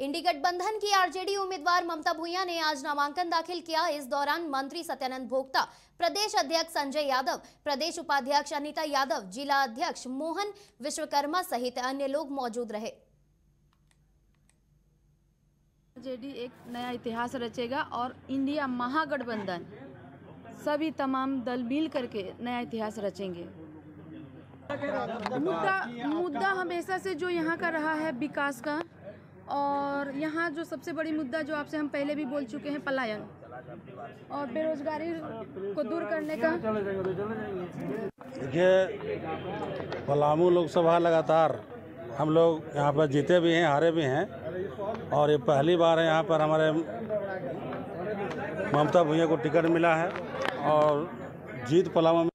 इंडी गठबंधन की आरजेडी उम्मीदवार ममता भूया ने आज नामांकन दाखिल किया। इस दौरान मंत्री सत्यानंद भोक्ता, प्रदेश अध्यक्ष संजय यादव, प्रदेश उपाध्यक्ष अनीता यादव, जिला अध्यक्ष मोहन विश्वकर्मा सहित अन्य लोग मौजूद रहे। आरजेडी एक नया इतिहास रचेगा और इंडिया महागठबंधन सभी तमाम दल मिल करके नया इतिहास रचेंगे। मुद्दा हमेशा से जो यहाँ का रहा है विकास का, और यहाँ जो सबसे बड़ी मुद्दा जो आपसे हम पहले भी बोल चुके हैं, पलायन और बेरोजगारी को दूर करने का। देखिए, पलामू लोकसभा लगातार हम लोग यहाँ पर जीते भी हैं, हारे भी हैं, और ये पहली बार है यहाँ पर हमारे ममता भूया को टिकट मिला है और जीत पलामू में